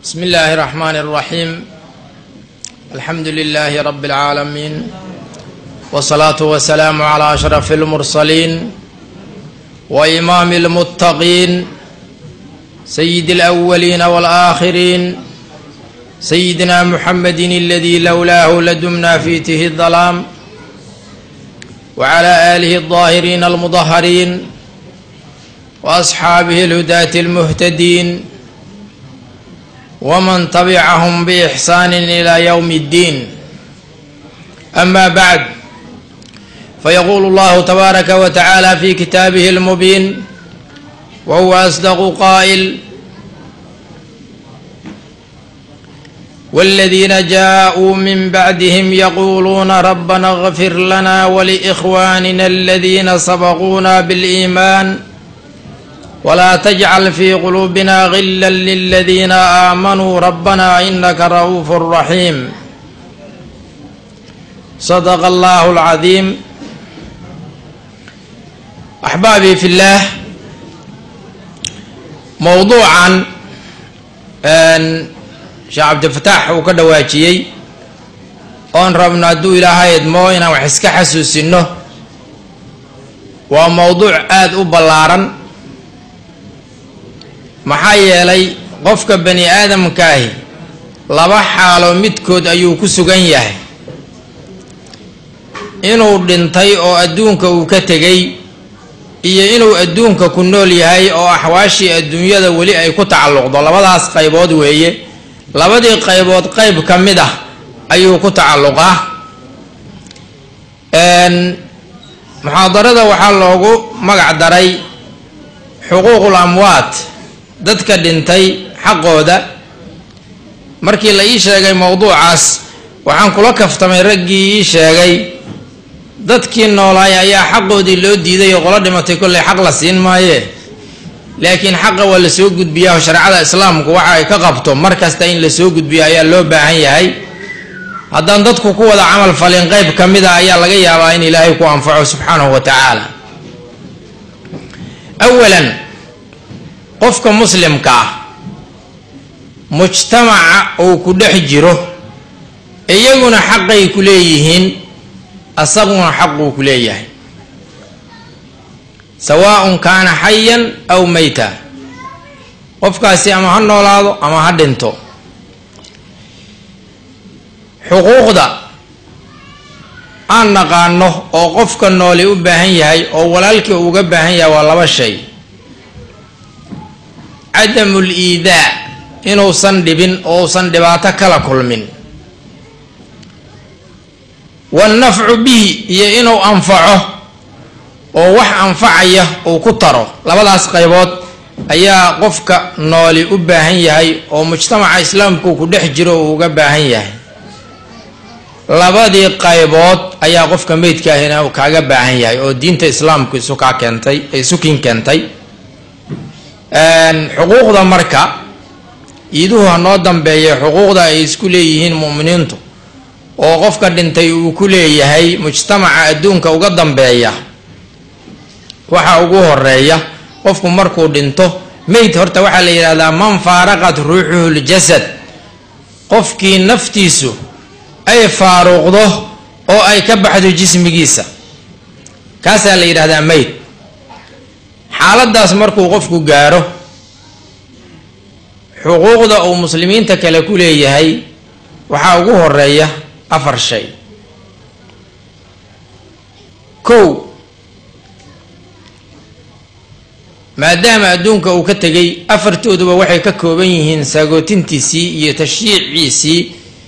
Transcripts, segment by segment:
بسم الله الرحمن الرحيم. الحمد لله رب العالمين، والصلاة والسلام على أشرف المرسلين وإمام المتقين سيد الأولين والآخرين سيدنا محمد الذي لولاه لدمنا في تيه الظلام، وعلى آله الظاهرين المطهرين وأصحابه الهداة المهتدين ومن تبعهم بإحسان إلى يوم الدين. أما بعد، فيقول الله تبارك وتعالى في كتابه المبين وهو أصدق قائل: والذين جاءوا من بعدهم يقولون ربنا اغفر لنا ولإخواننا الذين سبقونا بالإيمان ولا تجعل في قلوبنا غلا للذين آمنوا ربنا إنك رؤوف رحيم. صدق الله العظيم. أحبابي في الله، موضوعا sheekh cabdifataax uu ka dhawaajiyey oon rabno hadduu ilaahay idmoo inaan wax iska xasuusino, waa mowduuc aada u ballaaran. maxaa yeelay qofka bani aadamkaahi laba xaalo midkood ayuu ku sugan yahay: inuu dhintay oo adduunka uu ka tegay, iyo inuu adduunka ku nool yahay oo axwaashii adduunyada weli ay ku tacalluqdo. labadaas qaybood weeye. labadii qaybood qayb ka mid ah ayuu ku tacalluqaa. muxaadarada waxaa loogu magac daray xuquuqul amwaat, dadka dhintay xaqooda. markii la ii sheegay mowduucaas, waxaan kula kaftamay raggii ii sheegay dadkii noolaay ayaa xaqoodii loo diiday oo qolo dhimatay kollay xaq la siin maaye, laakiin xaqa waa la soo gudbiyaa oo shareecada islaamku waxa ay ka qabto mar kasta in la soo gudbiyo ayaa loo baahan yahay. haddaan dadku ku wada camal falin qayb ka mid a ayaa laga yaabaa in ilaahay ku anfaco subxaanahu wa tacaala. awalan, qofka muslimka ah mujtamaca uu ku dhex jiro, iyaguna xaqay ku leeyihiin, asaguna xaquu ku leeyahay, sawaaءun kaana xayan aw mayta. qofkaasi ama ha noolaado ama ha dhinto. xuquuqda aan naqaano oo qofka nooli u baahan yahay oo walaalkii uga baahan yahay waa laba shay: cadamu liidaa, inuusan dhibin oo uusan dhibaato kala kulmin, wannafcu bihi, iyo inuu anfaco oo wax anfacaya uu ku taro. labadaas qaybood ayaa qofka nooli u baahan yahay oo mujtamaca islaamku ku dhex jiro uu uga baahan yahay. labadii qaybood ayaa qofka meydkaahina uu kaaga baahan yahay oo diinta islaamku isukin keentay. xuquuqda marka iiduhu hanoo dambeeya xuquuqda ay isku leeyihiin mu'miniintu oo qofka dhintay uu ku leeyahay mujtamaca adduunka uga dambeeya. waxa ugu horeeya, qofku markuu dhinto, meyd horta waxaa la yidhahdaa man faaraqat ruuxuhu ljasad, qofkii naftiisu ay faaruqdo oo ay ka baxdo jismigiisa, kaasaa la yidhahdaa meyd. xaaladaas markuu qofku gaaro, xuquuqda uu muslimiinta kale ku leeyahay waxaa ugu horeeya 4 shay. kow, maadaama adduunka uu ka tegay, 4tooduba waxay ka kooban yihiin saagootintiisii iyo tashyiiciisii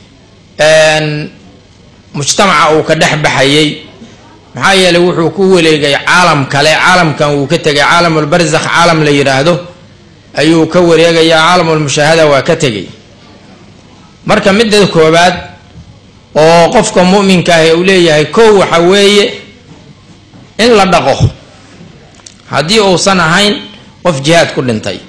mujtamaca uu ka dhex baxayay. maxaa yeelay wuxuu ku wareegay caalam kale. caalamkan wuu ka tegay, caalamulbarzakh caalam la yidhaahdo ayuu ka wareegayaa, caalamulmushaahada waa ka tegay. marka midda koobaad oo qofka mu'minka ah uu leeyahay, kow waxa weeye in la dhaqo, haddii uusan ahayn qof jihaad ku dhintay.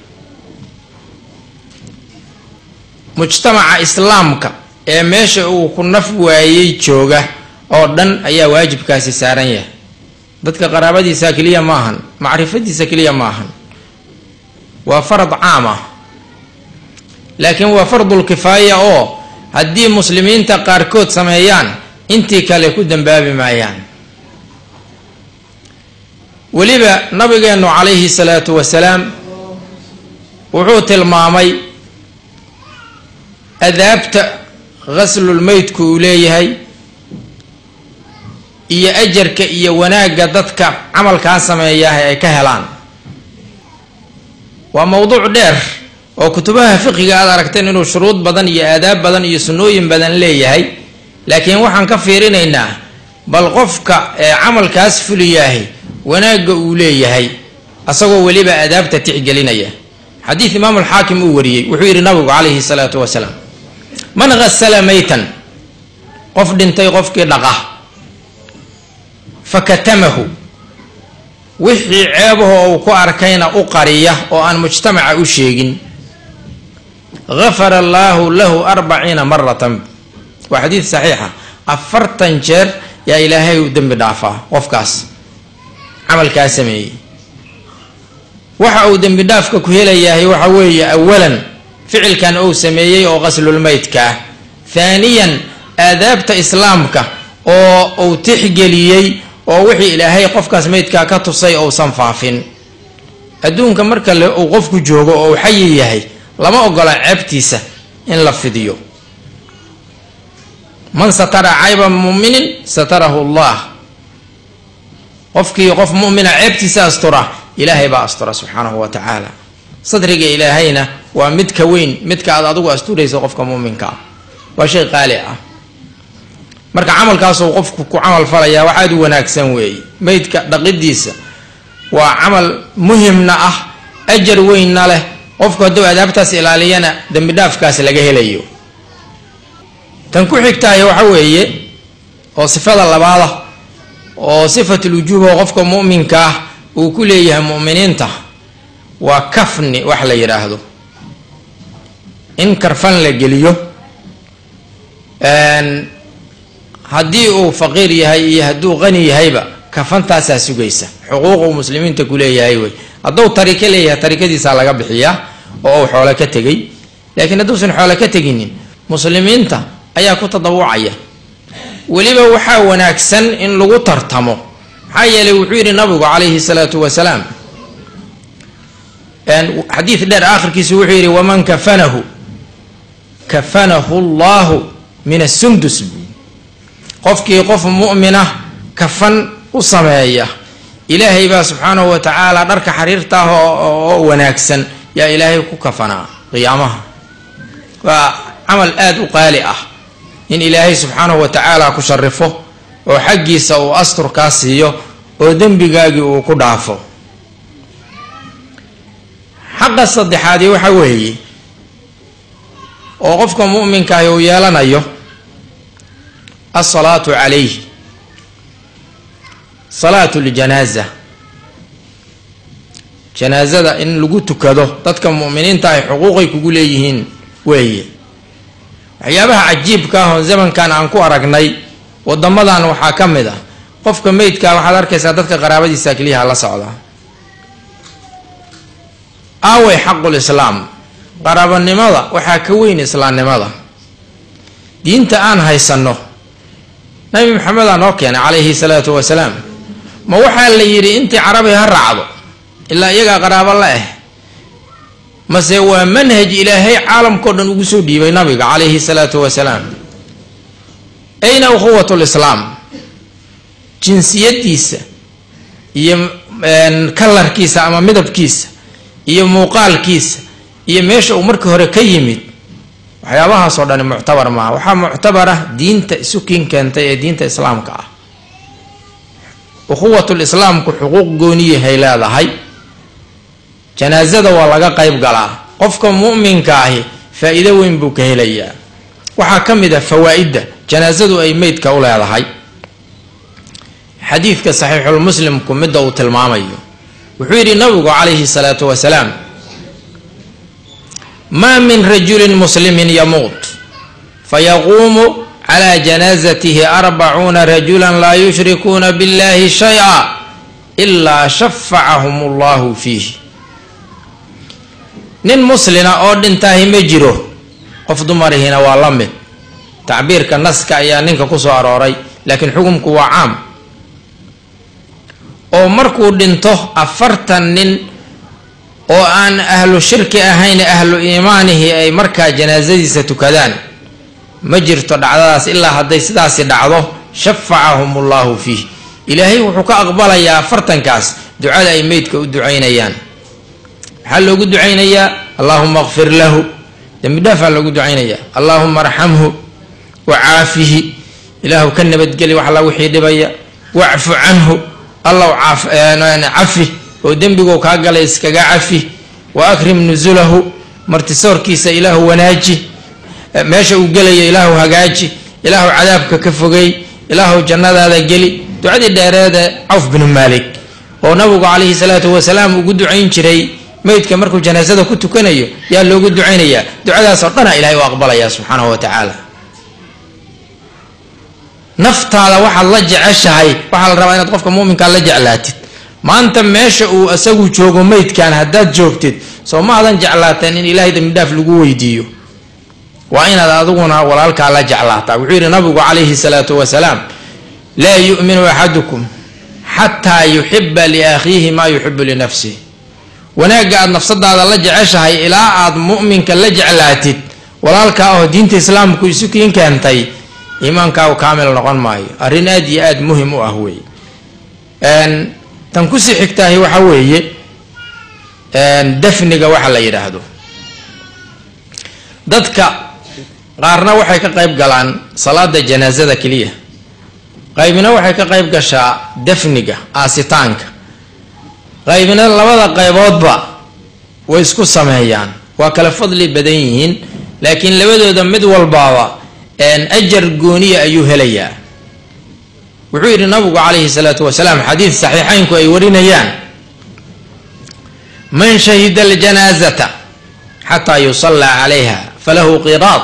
mujtamaca islaamka ee meesha uu ku naf waayey jooga oo dhan ayaa waajibkaasi saaran yahay. dadka qaraabadiisa keliya maahan, macrifadiisa keliya maahan, waa farad caam ah. laakiin waa fardul kifaaya oo haddii muslimiinta qaarkood sameeyaan intii kale ku dambaabi maayaan. weliba nabigeenu calayhi salaatu wasalaam wuxuu tilmaamay adaabta ghaslul maydku uu leeyahay iyo ajarka iyo wanaagga dadka camalkaa sameeyaah ay ka helaan. waa mowduuc dheer oo kutubaha fiqiga aad aragteen inuu shuruud badan iyo aadaab badan iyo sunnooyin badan leeyahay, laakiin waxaan ka fiirinaynaa bal qofka ee camalkaas fuliyahay wanaagga uu leeyahay asagoo weliba aadaabta tixgelinaya. xadiid imaamu alxaakim uu wariyey wuxuu yidhi nabigu calayhi salaatu wasalaam man ghasala maytan qof dhintay qofkii dhaqa fakatamahu wixii ceebaho uu ku arkayna u qariya oo aan mujtamaca u sheegin ghafara allaahu lahu 40 maratan. waa xadiid saxiixa, 40 jeer yaa ilaahay u dembi dhaafaa qofkaas camalkaa sameeyey. waxa uu dembi dhaafka ku helayahay waxa weeye awalan ficilkan uu sameeyey oo ghaslulmaydka ah, haaniyan aadaabta islaamka oo uu tixgeliyey oo wixii ilaahay qofkaas maydkaa ka tusay ousan faafin. adduunka marka uu qofku joogo oo uu xayi yahay lama ogola ceebtiisa in la fidiyo. man satara cayba muminin satarahu allah. qofkii qof mu'mina ceebtiisa astura ilaahay baa astura subxaanahu wa tacaala. sadriga ilaahayna waa mid ka weyn midka aad adigu asturayso qofka mu'minka ah, waa shay qaali ah. marka camalkaasuu qofku ku camal falayaa wax aad u wanaagsan weeye. maydka dhaqidiisa waa camal muhimna ah, ajar weynna leh. qofku hadduu adaabtaas ilaaliyana dembi dhaafkaas laga helayo. tan ku xigtahay waxa weeye oo sifada labaada oo sifatul wujuub oo qofka mu'minka ah uu ku leeyahay mu'miniinta waa kafni wax la yiraahdo, in karfan la geliyo. haddii uu faqiir yahay iyo hadduu qani yahayba kafantaasaa sugaysa. xuquuqu muslimiinta ku leeyahay wey. hadduu tariko leeyahay tarikadiisaa laga bixiyaa oo uu xoolo ka tegay, laakiin hadduusan xoolo ka teginin muslimiinta ayaa ku tadawucaya. weliba waxaa wanaagsan in lagu tartamo, maxaa yeelay wuxuu yidhi nabigu calayhi salaatu wasalaam xadiid dheer aakhirkiisu wuxuu yidhi waman kafanahu allahu min asundus. qofkii qof mu'mina kafan u sameeya ilaahay baa subxaanahu wa tacaala dharka xariirta ah oo wanaagsan yaa ilaahay ku kafanaa qiyaamaha. waa camal aad u qaali ah in ilaahay subxaanahu wa tacaala ku sharifo oo xaggiisa uu asturkaa siiyo oo dembigaagii uu ku dhaafo. xaqa saddexaadii waxa weeye oo qofka mu'minkaahi uu yeelanayo asalaatu calayhi, salaatu ljanaaza. janaazada in lagu tukado dadka mu'miniinta ay xuquuqay kugu leeyihiin weeye. waxyaabaha cajiibka ah oo zamankan aan ku aragnay wadamadan waxaa ka mid ah qofka meydkaa waxaad arkaysaa dadka qaraabadiisa keliyaha la socda. aaway xaqul islaam. qaraabanimada waxaa ka weyn islaamnimada. diinta aan haysanno nabi maxamed aa noo keenay calayhi salaatu wasalaam. ma waxaa la yidhi intii carabi ha raacdo ilaa iyagaa qaraabo la ah, mase waa manhaj ilaahay caalamkao dhan ugu soo dhiibay nabiga calayhi salaatu wasalaam. ayna ukhuwatul islaam. jinsiyadiisa iyo kalarkiisa ama midabkiisa iyo muuqaalkiisa iyo meesha uu markii hore ka yimid, waxyaabahaasoo dhani muctabar maaha. waxaa muctabar ah diinta isu kiin keentay ee diinta islaamka ah. ukhuwatul islaamku xuquuq gooniyahay leedahay. janaazada waa laga qayb galaa. qofka mu'minka ahi faa'iido weyn buu ka helayaa. waxaa ka mid ah fawaa'idda janaazadu ay meydka u leedahay. xadiidka saxiixulmuslimku midda uu tilmaamayo wuxuu yidhi nabigu calayhi salaatu wasalaam maa min rajulin muslimin yamuut fayaquumu calaa janaazatihi 40 rajulan laa yushrikuuna billahi shay-a ilaa shafacahum allahu fiihi. nin muslina oo dhintaahi ma jiro qof dumarihina waa la mid tacbiirka naska ayaa ninka ku soo arooray laakiin xukunku waa caam oo markuu dhinto 40 nin oo aan ahlu shirki ahayn ahlu iimaanihi ay markaa janaazadiisa tukadaan ma jirto dhacdadaas ilaa hadday sidaasi dhacdo shafacahumullahu fiih ilaahay wuxuu ka aqbalayaa 40kaas ducada ay meydka u ducaynayaan waxaa loogu ducaynayaa allahumma ighfir lahu dambi dhaafaa loogu ducaynayaa allahumma arhamhu wacaafihi ilaahu ka nabadgeli wax alla wixii dhibaya wacfu canhu allahu cafi oo dembigu kaa galay iskaga cafi wa akrim nuzulahu martisoorkiisa ilaahu wanaaji meesha uu gelaya ilaahu hagaaji ilaahu cadaabka ka fogay ilaahu jannadaada geli ducadii dheereeda Auf bin Malik oo nabigu calayhi salaatu wasalaam ugu ducayn jiray meydka markuu janaasada ku tukanayo yaa loogu ducaynayaa ducadaas oo dhan ilaahay u aqbalaya subhanahu wa ta'ala naftaada waxa la jeceshahay waxa la rabaa inaad qofka muuminka la jeclaatid maanta meesha uu asagu joogo meydkan hadaad joogtid soo ma adan jeclaateen in ilaahay dambi dhaaf lagu weydiiyo waa inaad adiguna walaalka la jeclaataa wuxuu yiri nabigu calayhi salaatu wasalaam la yu'minu ahadukum hatta yuhibba li akhihi ma yuhibbu li nafsihi wanaaga aad nafsadaada la jeceshahay ilaa aad muuminka la jeclaatid walaalka oo diinta islaamku isu kiin keentay iimaanka kaamil noqon maayo arrin aad iyo aad muhiim u ah weey tan ku sii xigtaahi waxa weeye dafniga waxa la yiraahdo dadka qaarna waxay ka qayb galaan salaada janaazada kaliya qaybina waxay ka qayb gashaa dafniga aasitaanka qaybina labada qayboodba way isku sameeyaan waa kala fadli badan yihiin laakiin labadooda mid walbaaba أجر قونية أيها ليا وعير النبي عليه الصلاة والسلام حديث صحيحين كو أيورينيان من شهد الجنازة حتى يصلى عليها فله قيراط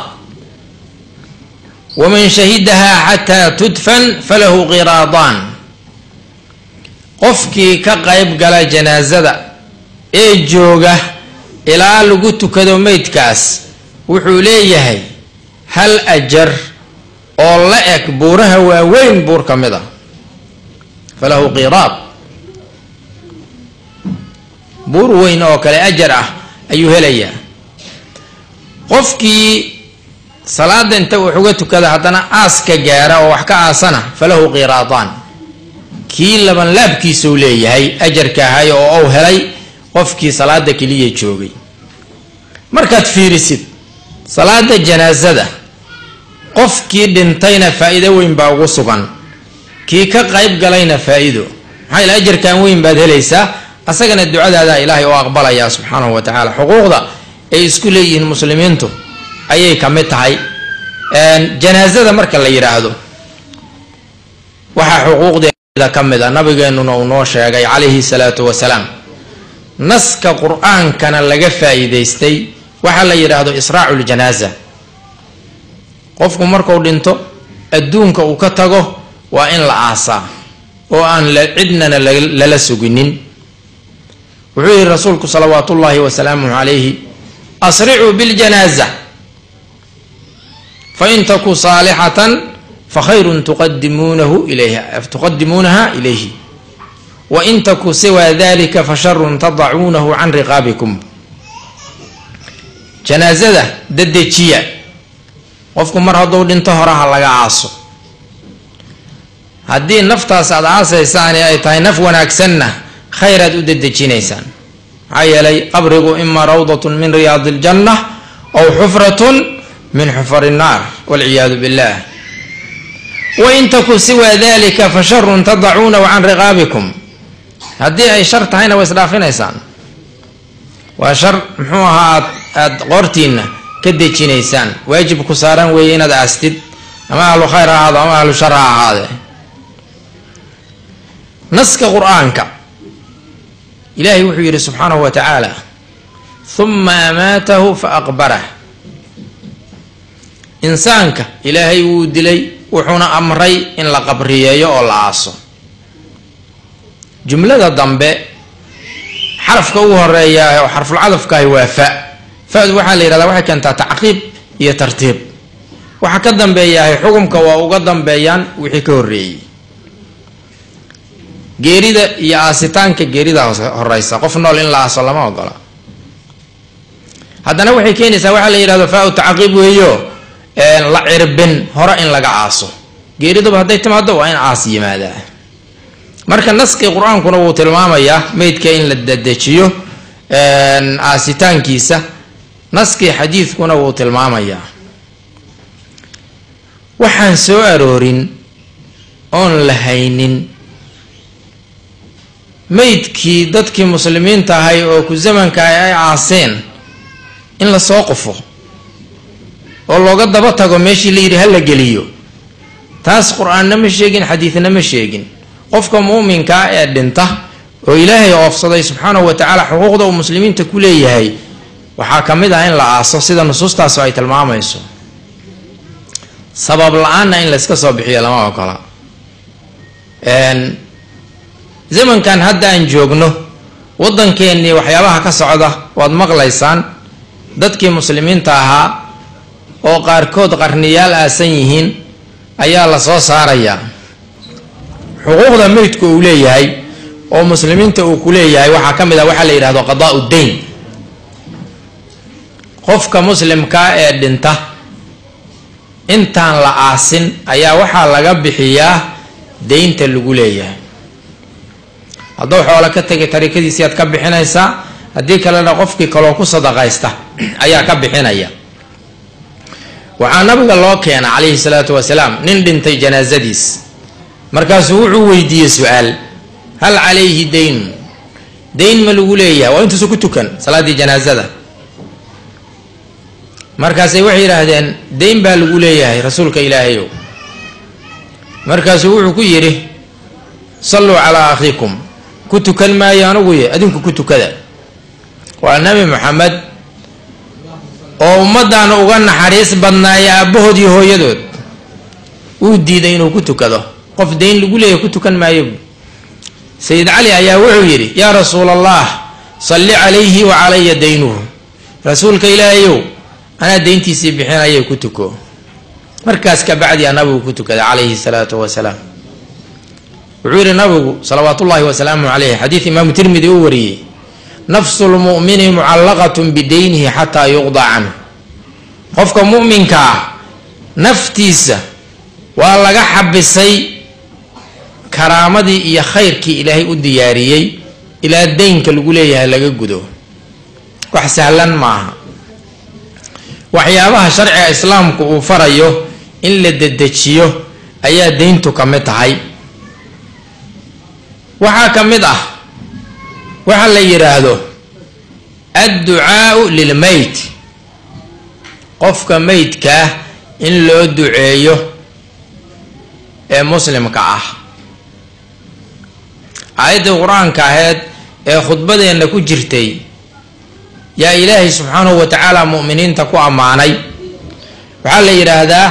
ومن شهدها حتى تدفن فله قيراطان قفكي كقيب قال جنازة جوغة إلى لقوت كدو ميتكاس وحوليه هل أجر أو لأك بورها وين بور كمدا فله قيراط بور وين أو كلا أجر أيها ليا قفكي صلاة انت وحوقتك كذا حتى آسك جارة وحكا آسنا فله قيراطان كي لمن لابكي سولي هاي أجر كهاي أو هلي قفكي صلاة كلية شوقي مركات فيرسد صلاة الجنازة qofkii dhintayna faa'iido weyn baa ugu sugan kii ka qayb galayna faa'iido maxay ajirkan weyn baad helaysaa asagana ducadaada ilaahay oo aqbalaya subhanahu wa ta'ala xuquuqda ay isku leeyihiin muslimiintu ayay ka mid tahay janaazada marka la yiraahdo waxa xuquuqdeeda ka mid ah nabigeennuna uu noo sheegay calayhi salaatu wasalaam naska qur'aankana laga faa'iideystay waxa la yiraahdo israa'ul janaaza qofku markuu dhinto adduunka uu ka tago waa in la aasaa oo aan cidnana lala suginin wuxuu yiri rasuulku salawaatullaahi wa salaamuhu alayhi asri'u bil janaaza fa in taku salihatan fa khayrun tuqaddimunaha ilayhi wa in taku siwa dhalika fa sharrun tad'unahu an riqabikum janaazada dadejiya qofku mar hadduu dhinto horaha laga aaso haddii naftaas aad aasaysaan ay tahay naf wanaagsanna khayraad u dedejinaysaan maxaa yeelay qabrigu ima rawdatun min riyaadi aljanna aw xufratun min xufari nnaar walciyaadu billah wain taku siwa dalika fa sharun tadacuunahu can riqaabikum haddii ay shar tahayna way isdhaafinaysaan waa shar muxuu ahaa aad qoortiinna كدجينيسان واجب كساران وين هذا أستد أما أهل خير هذا أما أهل شر هذا نسك قرآنك إلهي وحي سبحانه وتعالى ثم أماته فأقبره إنسانك إلهي ودلي وحنا أمري إن لقبريه يا الله عصو جملة الضمبة حرف كوه الرياء وحرف العطف كاي وفاء فهذا وحال إلى واحد كانت تعقيب iyo tartiib. waxa ka dambeeyahay xukunka waa uga dambeeyaan wixii ka horeeyay. geerida iyo aasitaanka geerida horeysa qof nool in la aaso lama ogola. haddana waxay keenaysaa waxa la yiraahdo faa tacqiib weeyo la cirbin hore in laga aaso. geeriduba hadday timaado waa in aas yimaada. marka naskii qur-aankuna wuu tilmaamayaa meydka in la dadejiyo aasitaankiisa. naskii xadiidkuna wuu tilmaamayaa. waxaan soo aroorin oon la haynin meydkii dadkii muslimiinta ahay oo ku zamanka ay aaseen in la soo qufo oo looga daba tago meeshii la yidhi ha la geliyo. taas qur-aanna ma sheegin, xadiidna ma sheegin. qofka muuminkaa ee dhinta oo ilaahay oofsaday subxaanahu wa tacaala xuquuqda uu muslimiinta ku leeyahay waxaa ka mid ah in la aaso sida nusuustaas ay tilmaamayso. sabab la-aanna in layska soo bixiyo lama ogola. zamankan hadda aan joogno waddankeennii waxyaabaha ka socda waad maqlaysaan. dadkii muslimiinta ahaa oo qaarkood qarniyaal aasan yihiin ayaa la soo saarayaa. xuquuqda meydku uu leeyahay oo muslimiinta uu ku leeyahay waxaa ka mid ah waxaa la yidhahdo qadaa'u dayn. qofka muslimkaa ee dhinta intaan la aasin ayaa waxaa laga bixiyaa deynta lagu leeyahay. hadduu xoolo ka tegay tarikadiisi aad ka bixinaysaa, haddii kalena qofkii kaloo ku sadaqaysta ayaa ka bixinaya. waxaa nabiga loo keena calayhi salaatu wasalaam nin dhintay janaasadiis. markaasuu wuxuu weydiiyey su-aal: hal calayhi dayn? dayn ma lagu leeyahay? waa intuusa ku tukan salaaddii janaasada. markaasay waxay yidhaahdeen dayn baa lagu leeyahay rasuulka ilaahayow. markaasuu wuxuu ku yidhi: salluu calaa akhiikum. ku tukan maayo anuguye adinku ku tukada. waa nabi maxamed oo ummaddaana uga naxariis badnaaya aabbahood iyo hooyadood. uu diiday inuu ku tukado. qof dayn lagu leeyahay ku tukan maayo. sayid cali ayaa wuxuu yidhi: yaa rasuul allah, salli calayhi wa calaya daynuhu. rasuulka ilaahayow anaa dayntiisii bixinaya ku tuko. markaas ka bacdi nabigu ku tukaday calayhi salaatu wasalaam. wuxuu yidhi nabigu salawaatullaahi wasalaamu calayh, xadiid imaamu tirmidi uu wariyey: nafsu lmu'mini mucallaqatun bidaynihi xataa yuqda canhu. qofka mu'minkaa naftiisa waa laga xabisay karaamadii iyo khayrkii ilaahay u diyaariyey ilaa daynka lagu leeyahay laga gudo. wax sahlan maaha. waxyaabaha sharciga islaamku uu farayo in la dedejiyo ayaa dayntu ka mid tahay. waxaa ka mid ah waxa la yidhaahdo adducaau lilmeyt. qofka meydkaah in loo duceeyo ee muslimka ah. aayaddii qur-aanka aheyd ee khudbadeenna ku jirtay yaa ilaahay subxaanahu wa tacaala mu'miniinta ku ammaanay. waxaa la yidhaahdaa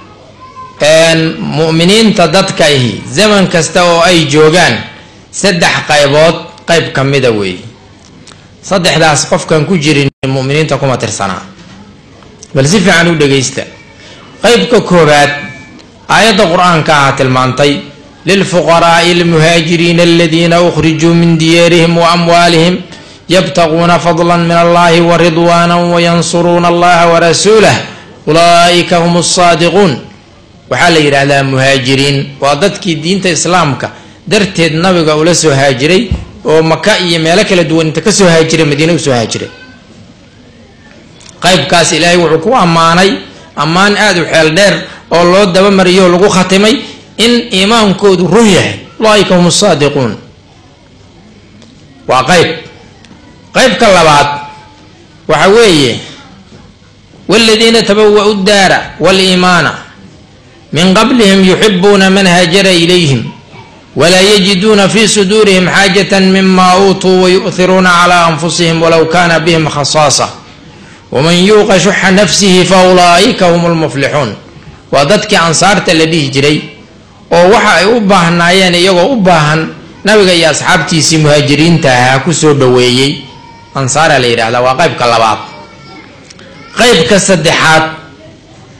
mu'miniinta dadka ihi zaman kasta oo ay joogaan 3 qaybood qayb ka mida weeye. 3daas qofkan ku jirin mu'miniinta kuma tirsanaa. bal si fiican u dhagaysta. qaybka koobaad aayadda qur-aanka ah tilmaantay: lilfuqaraa'i almuhaajiriina aladiina ukhrijuu min diyaarihim wa amwaalihim yabtaquuna fadlan min allahi wa ridwaanan wayansuruuna allaha warasuulah ulaa'ika hum saadiquun. waxaa la yidhaahdaa muhaajiriin waa dadkii diinta islaamka darteed nabiga ula soo haajiray oo maka iyo meelo kala duwan inta ka soo haajiray madiina u soo haajiray. qaybkaas ilaahay wuxuu ku ammaanay ammaan aada u xeel dheer oo loo dabamariyo lagu khatimay in iimaankoodu run yahay. ulaa'ika hum saadiquun waa qaybka labaad waxa weeye: waaladiina tabawa'u daara waaliimaana min qablihim yuxibuuna man haajara ilayhim walaa yajiduuna fii suduurihim xaajatan mima uutuu wayu'hiruuna calaa anfusihim walow kaana bihim khasaasa waman yuuqa shuxa nafsihi fa ulaa'ika hum lmuflixuun. waa dadkii ansaarta la dhihi jiray oo waxa ay u baahnaayeen iyagoo u baahan nabiga iyo asxaabtiisii muhaajiriinta ahaa ku soo dhoweeyey. ansaaraa la yidhahdaa. waa qaybka labaad. qaybka saddexaad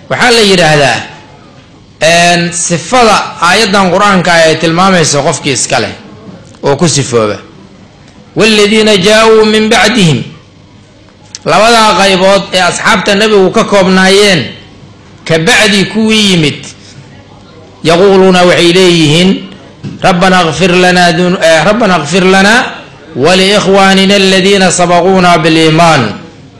وحال يراهدا ان صفه ايضا قران كاي تلماميسو قفكي اسكله او كسفوبه والذين جاءوا من بعدهم لودا قيبود اصحاب النبي وككوبنايين كبعد كوي يمت يقولون وعليهن ربنا اغفر لنا ولإخواننا الذين سبقونا بالإيمان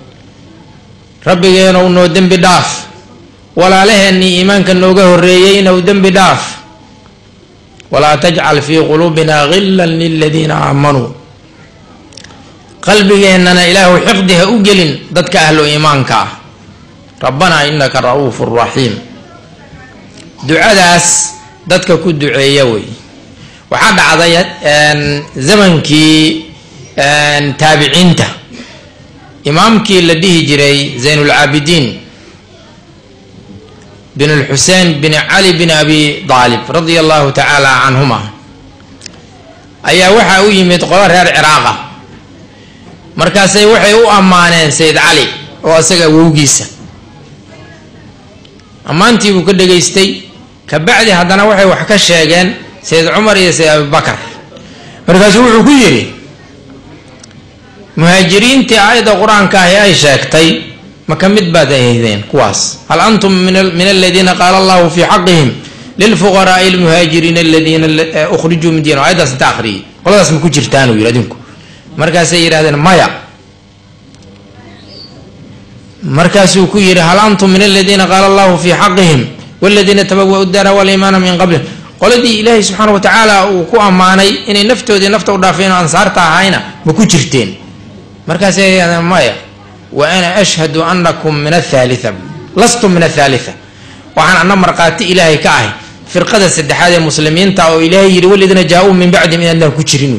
ربي نو دم بداف ولا له أني إيمان كنوجه الريين أو دم بداف ولا تجعل في قلوبنا غلا للذين آمنوا قلبي إننا إله حقدها أجل ضدك أهل إيمانك ربنا إنك رؤوف رحيم دعاء داس ضدك كد دعيوي وحد عضيت زمنكي تابعينته إمامك الذي جري زين العابدين بن الحسين بن علي بن أبي طالب رضي الله تعالى عنهما أي وحى ويمت قرار العراق مركزي وحي أمانين سيد علي وأسقى ووجيسا أمانتي وكده جيستي كبعد هذا وحي وحكى الشيغان سيد عمر يا سيد أبي بكر مركزي وحي كيري مهاجرين تعايد القرآن كهي شاكتي ما كمد بعد هذين كواس هل أنتم من الذين قال الله في حقهم للفقراء المهاجرين الذين أخرجوا من دينهم هذا ستأخري والله اسمه كجرتانو يرادنكم مركز سيد هذا مايا مركز كير هل أنتم من الذين قال الله في حقهم والذين تبوأوا الدار والإيمان من قبلهم قال دي إلهي سبحانه وتعالى وكو أماني إن نفتو دافين أنصارتها هاينا بكجرتين مركز هذا مايا وأنا أشهد أنكم من الثالثة لستم من الثالثة وعن أن مرقات إلهي كاهي فرقة السدحات المسلمين تعوا إلهي والذين جاءوا من بعد من أنهم كجرين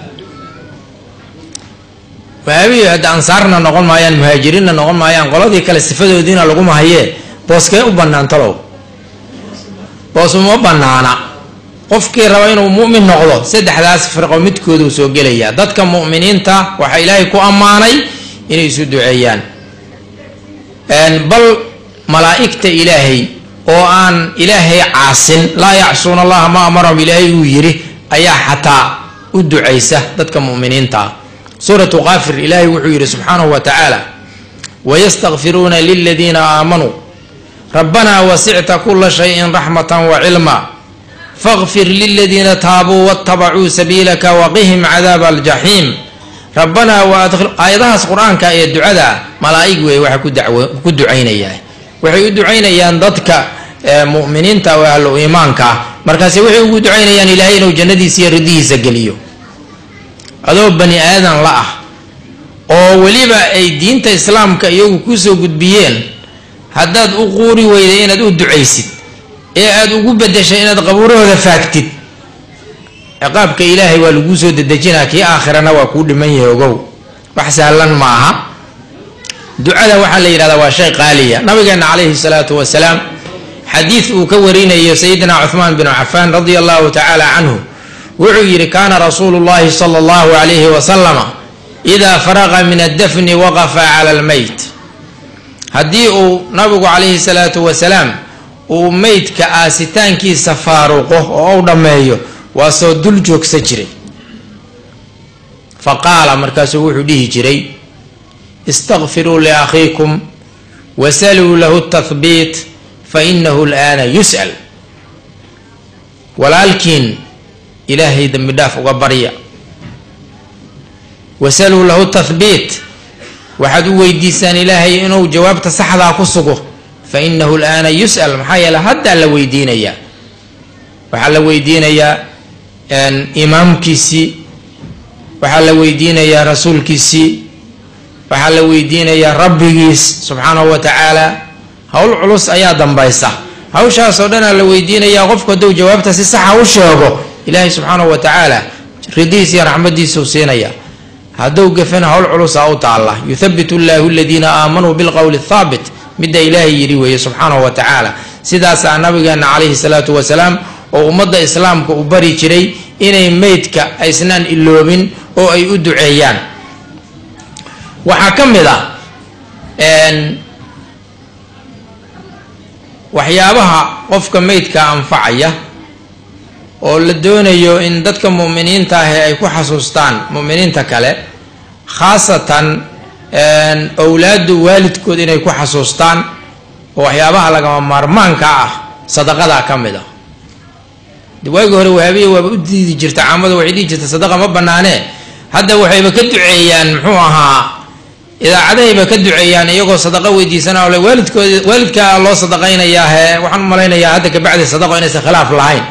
فأبي هذا أنصارنا نقول ما ين مهاجرين نقول ما ين قالوا ذيك الاستفادة دينا لقوم هي بس كي أبنان تلو بس مو بنانا قفكي روين ومؤمن نقول سد حداث فرقة متكودو سوقليا ضد كمؤمنين تا وحيلاي كو أماني إن يسدوا عيان أن بل ملائكة إلهي وأن إلهي عاصن لا يعصون الله ما أمرهم إلهي ويره أي حتى أدوا عيسى ضد كمؤمنين تا سورة غافر إلهي وحيره سبحانه وتعالى ويستغفرون للذين آمنوا ربنا وسعت كل شيء رحمة وعلما فاغفر للذين تابوا واتبعوا سبيلك وقهم عذاب الجحيم ربنا وادخل أيضا القرآن كآية دعاء ملائكة وحي كدعين إياه وحي كدعين إياه ضدك مؤمنين تا وأهل إيمانك مركز وحي كدعين إياه إلهي وجندي سير دي سجليو هذا بني آدم لا أو وليبا أي دين الإسلام كيو كوسو قدبيين هداد أقوري وإذا إن أدو دعيسد إيه أدو قبض شيء إن قبوره هذا فاكتد عقابك إلهي والقوسو ددجنا كي آخرنا وكل من يوقو وحسالا معها دعاء وحل إلى وشيء قالية نبينا عليه الصلاة والسلام حديث وكورين سيدنا عثمان بن عفان رضي الله تعالى عنه وعير كان رسول الله صلى الله عليه وسلم إذا فرغ من الدفن وقف على الميت هديء نبي عليه الصلاة والسلام وميت كآستان كي سفاروقه أو دميه وصود الجوك سجري فقال مركز وحده جري استغفروا لأخيكم وسألوا له التثبيت فإنه الآن يسأل ولكن إلهي دم داف وقبرية وسألوا له التثبيت وحدوا ويديسان إلهي إنه جواب تصحذا قصقه فإنه الآن يسأل محايا لهدى لويدين إياه وحال ويدين إياه أن إمام كيسي وحال ويدين إياه رسول كيسي وحال ويدين إياه ربي كيس سبحانه وتعالى هول علوس أيا دنبايسة هوشا صدنا لويدين إياه غفك دو جواب تصحى وشهقه إلهي سبحانه وتعالى رديس يا رحمة دي سوسينا يا هدو قفنا هول علوس أو تعالى يثبت الله الذين آمنوا بالقول الثابت مد إلهي يريوه سبحانه وتعالى سيداسا نبينا عليه الصلاة والسلام ومد إسلامك وبري جري إني ميتك أيسنان إلوبين أو أي أدعيان وحكم ذا أن waxyaabaha qofka meydka anfacaya oo la doonayo in dadka mu'miniinta ah ay ku xasuustaan mu'miniinta kale khaasatan awlaadu waalidkood inay ku xasuustaan oo waxyaabaha lagama maarmaanka ah sadaqada ka mid ah waagi hore wahaabiye waaba u diidi jirta caamada waxay dhihi jirta sadaqa ma banaanee hadda waxayba ka duceeyaan muxuu ahaa idaacadahayba ka duceeyaan iyagoo sadaqa weydiisanaa ole waalidkaa loo sadaqaynayaa waxaan u malaynayaa hadda kabacdi sadaqo inaysan khilaaf lahayn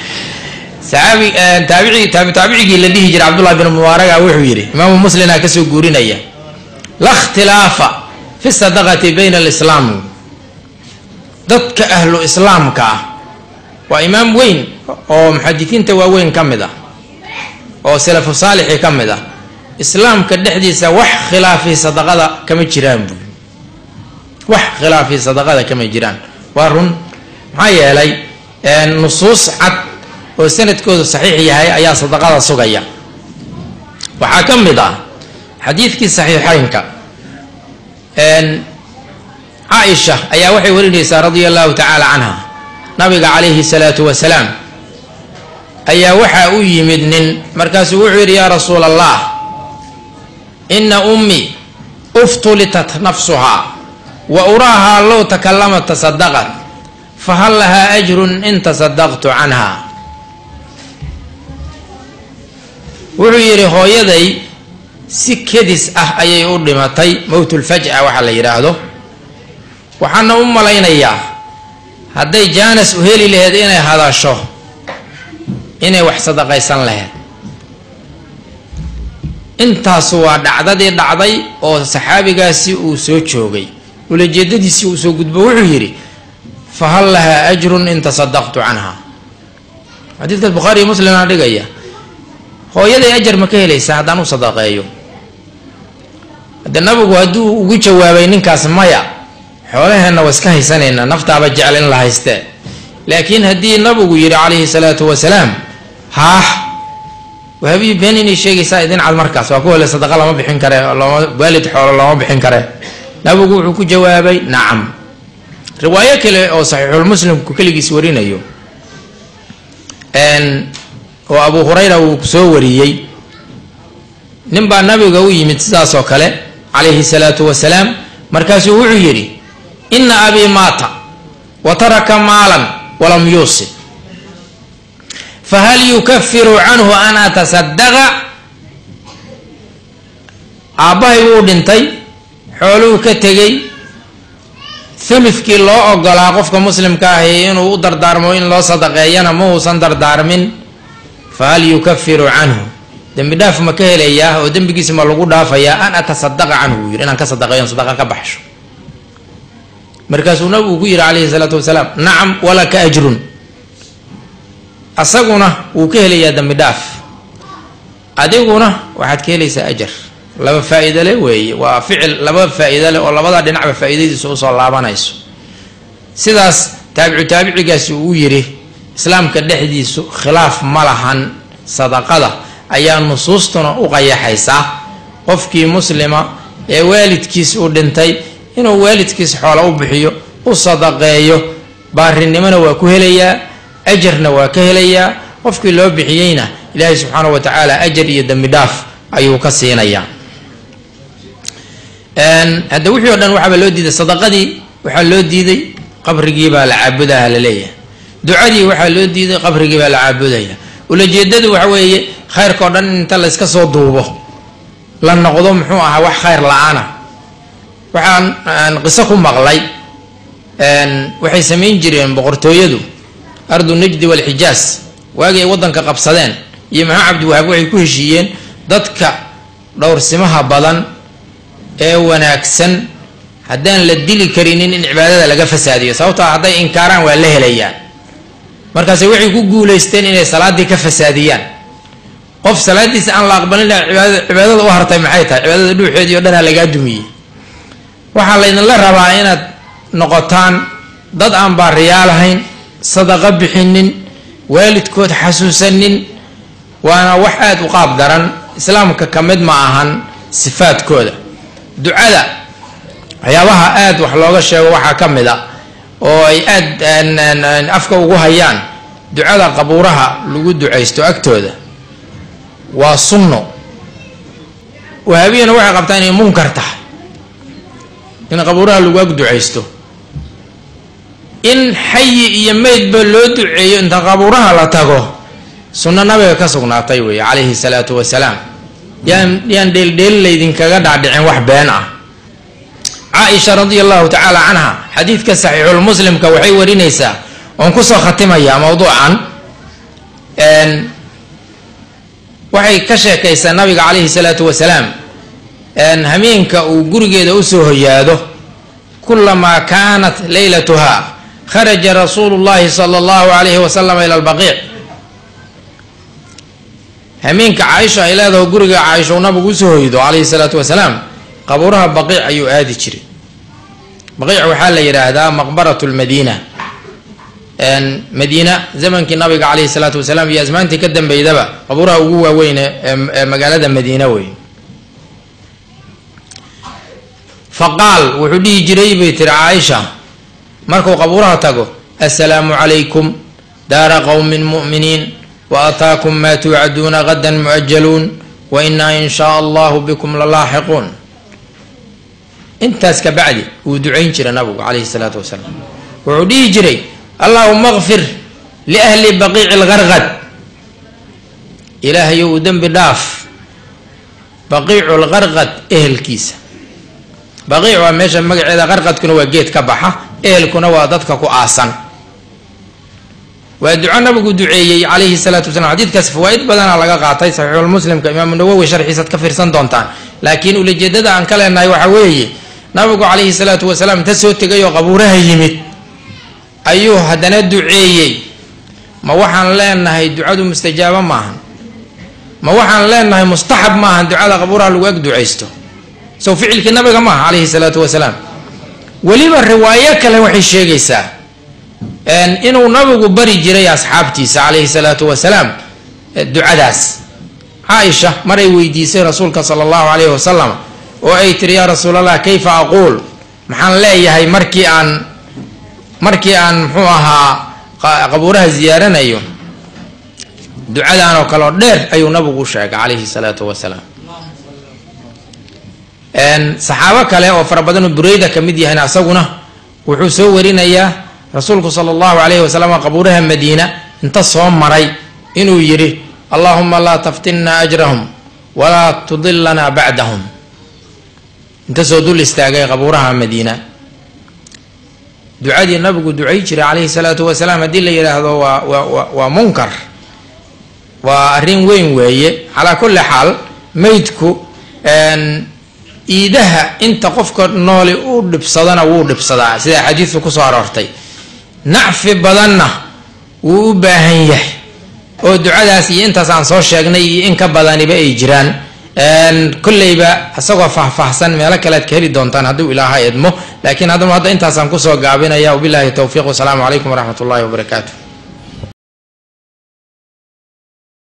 taabicigii la dhihi jiray cabdullahi bin mubaaraga wuxuu yidhi imaamu muslina kasoo guurinaya la ikhtilaafa fi sadaqati bayna alislaam dadka ahlu islaamka ah waa imaam weyn oo muxadisiinta waaweyn ka mid ah oo salafu saalixi ka mid ah islaamka dhexdiisa wax khilaafi sadaqada kama jiraan buu wax khilaafi sadaqada kama jiraan waa run maxaa yeelay nusuus cad oo sanadkoodu saxiix yahay ayaa sadaqada sugaya waxaa ka mid ah xadiidkii saxiixaynka caaisha ayaa waxay warinaysaa radia allahu tacaala canha nabiga calayhi salaatu wasalaam ayaa waxaa u yimid nin markaasuu wuxuu yidhi yaa rasuula allah ina ummii uftulitat nafsuhaa wa uraahaa low takalamat tasadaqat fahal lahaa ajrun in tasadaqtu canha wuxuu yidhi hooyaday si kedis ah ayay u dhimatay mowtulfaj'a waxaa la yidhaahdo waxaana u malaynayaa hadday jaanis u heli laheyd inay hadasho inay wax sadaqaysan laheyd intaasu waa dhacdadii dhacday oo saxaabigaasi uu soo joogay ulajeedadiisii uu soo gudbo wuxuu yidhi fahal lahaa ajrun in tasadaqtu canha xadiidkaas bukhaari iyo muslimaa dhigaya hooyaday ajar ma ka helaysaa haddaan u sadaqeeyo hadde nabigu hadduu ugu jawaabay ninkaas maya xoolaheenna waa iska haysanaynaa naftaaba jecel in la haystee laakiin haddii nabigu yidhi calayhi salaatu wasalaam haah wahaabiyi been inay sheegaysaa idin cad markaas waa kuwa le sadaqa lama bixin kare waalid xoolo lama bixin kare nabigu wuxuu ku jawaabay nacam riwaayo kale oo saxiixulmuslimku keligiis warinayo oo abu hurayra uu soo wariyey nin baa nabiga u yimid sidaas oo kale calayhi salaatu wasalaam markaasuu wuxuu yidhi ina abii maata wa taraka maalan walam yuusib fahal yukafiru canhu an atasadaqa aabbahay wuu dhintay xooluhu ka tegey ulufkii loo ogolaa qofka muslimka ahi inuu u dardaarmo in loo sadaqeeyana ma uusan dardaarmin fahal yukafiru canhu dembi dhaaf ma ka helayaa oo dembigiisa ma lagu dhaafayaa an atasadaqa canhu buu yidhi inaan ka sadaqeeyo sadaqa ka baxsho markaasuu nabigu ku yidhi calayhi salaatu wasalaam nacam walaka ajrun asaguna wuu ka helayaa dembi dhaaf adiguna waxaad ka helaysaa ajar laba faa'iido le weeye waa ficil laba faa'iido leh oo labada dhinacba faa'iidadiisa usoo laabanayso sidaas taabicigaasi uu yidhi islaamka dhexdiisu khilaaf ma lahan sadaqada ayaa nusuustuna u qayaxaysaa qofkii muslima ee waalidkiis u dhintay inuu waalidkiis xoola u bixiyo u sadaqeeyo baarinimona waa ku helayaa ajarna waa ka helayaa qofkii loo bixiyeyna ilaahay subxaanahu wa tacaala ajar iyo dembi dhaaf ayuu ka siinayaa hadda wixii o dhan waxaaba loo diiday sadaqadii waxaa loo diiday qabrigiibaa la caabudaha la leeyahay ducadii waxaa loo diiday qabrigiibaa la caabudaya ulajeedadu waxa weeye khayrka o dhan inta la iska soo duubo la noqdo muxuu ahaa wax khayr la-aana waxaan qiso ku maqlay waxay samayn jireen boqortooyadu ardu najdi walxijaas waagii ay waddanka qabsadeen iyo maxaa cabdiwahaab waxay ku heshiiyeen dadka dhowrsimaha badan ee wanaagsan haddaan la dili karinin in cibaadada laga fasaadiyo sababtoo hadday inkaaraan waa la helayaan markaase waxay ku guulaysteen inay salaaddii ka fasaadiyaan qof salaadiisa aan la aqbalin cibaadada u hartay maxay tahay cibaadada dhuuxeedii o dhan ha lagaa dumiyey waxaa laydinla rabaa inaad noqotaan dad aan baariyaal ahayn sadaqo bixinin waalidkood xasuusanin waana wax aada u qaab daran islaamka ka mid ma ahan sifaadkooda ducada waxyaabaha aada wax looga sheego waxaa ka mid a oo ay aad afka ugu hayaan ducada qabuuraha lagu ducaysto agtooda waa sunno. wahabiyana waxay qabtaan inay munkar tahay in qabuuraha lagu ag ducaysto. in xayi iyo meydba loo duceeyo inta qabuuraha la tago sunno nabiga ka sugnaatay weeye calayhi salaatu wasalaam. yaan dheeldheel laydinkaga dhaadhicin wax been ah. caaisha radia allahu tacaala canha xadiidka saxiixulmuslimka waxay warinaysaa oon kusoo khatimayaa mowduucan. waxay ka sheekaysaa nabiga calayhi salaatu wasalaam hameenka uu gurigeeda usoo hoyaado kulamaa kaanat leylatuha kharaja rasuulu llahi sala allahu calayhi wasalam ila albaqiic. hameenka caaisha ay leedaho guriga caaisha uu nabigu usoo hoydo calayhi salaatu wasalaam qabuuraha baqiic ayuu aadi jiray. baqiic waxaa la yidhaahdaa maqbaratu lmadiina. madiina zamankii nabiga calayhi salaatu wasalaam iyo asmaantii ka dambeydaba qabuuraha ugu waaweyn ee magaalada madiina wey. faqaal wuxuu dhihi jiray bay tiri caaisha markuu qabuuraha tago assalaamu calaykum daara qowmin mu'miniin wa ataakum maa tuucaduuna gadan mu'ajaluun wa inaa in shaa allahu bikum lalaaxiquun. intaas ka bacdi wuu ducayn jiray nabigu calayhi salaatu wasalaam. wuxuu dhihi jiray allahuma kfir liahli baqiici lgarqad. ilaahayo uu dembi dhaaf baqiicu lgarqad ehelkiisa. baqiic waa meesha magaceeda, qarqadkuna waa geed ka baxa, ehelkuna waa dadka ku aasan. waa duco nabigu duceeyey calayhi salaatu wasalaam. xadiidkaas fawaaid badana laga qaatay saxiixulmuslimka imaamu nawowi sharxiisaad ka fiirsan doontaan. laakiin ulajeedada aan ka leenahay waxa weeye nabigu calayhi salaatu wasalaam inta soo tegay oo qabuuraha yimid ayuu haddana duceeyey. ma waxaan leenahay ducadu mustajaabo maahan? ma waxaan leenahay mustaxab maahan ducada qabuuraha lagu ag ducaysto? sow ficilkii nabiga maaha calayhi salaatu wasalaam. weliba riwaayo kale waxay sheegaysaa inuu nabigu bari jiray asxaabtiisa calayhi salaatu wasalaam ducadaas. caaisha maray weydiisay rasuulka sala allahu calayhi wasalam oo ay tiri yaa rasuulallah kayfa aquul, maxaan leeyahay markii aan muxuu ahaa qabuuraha ziyaaranayo? ducadan oo kale oo dheer ayuu nabigu u sheegay calayhi salaatu wasalaam. saxaabo kale oo fara badan oo bureyda ka mid yahayna asaguna wuxuu soo warinayaa rasuulku sala allahu calayhi wasalam qabuuraha madiina inta soo maray inuu yidhi allahuma laa taftinna ajrahum walaa tudilana bacdahum. inta soo dul istaagay qabuuraha madiina ducadii nabigu ducay jiray calayhi salaatu wasalaam haddii la yidhaahdo waa munkar, waa arrin weyn weeye. calaa kulli xaal meydku iidaha inta qofka nooli u dhibsadana wuu dhibsadaa sida xadiidku ku soo aroortay. nacfi badanna wuu u baahan yahay oo ducadaas iyo intaas aan soo sheegnay iyo in ka badaniba ay jiraan. kolleyba isagoo faahfaahsan meelo kale aad ka heli doontaan hadduu ilaaha idmo. laakiin hadda intaasaan kusoo gaabinaya. wabillahi towfiiq. wasalaamu calaykum waraxmat ullahi wabarakaatu.